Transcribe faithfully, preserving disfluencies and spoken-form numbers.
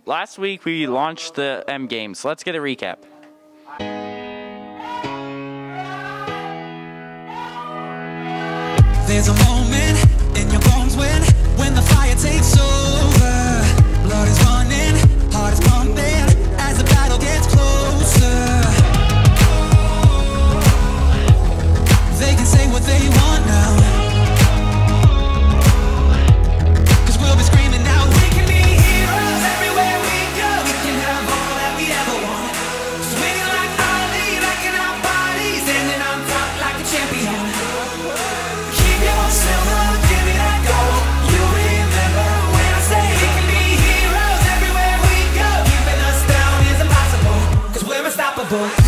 last week we launched the M Games. Let's get a recap. There's a moment in your bones when, when the fire takes over. Blood is running, heart is pumping as the battle gets closer. They can say what they want now, 'cause we'll be screaming out. We can be heroes everywhere we go. We can have all that we ever want. Swinging like Ali, rocking our bodies, standing on top like a champion. Silver, give me that gold. You remember when I say we can be heroes everywhere we go. Keeping us down is impossible, 'cause we're unstoppable.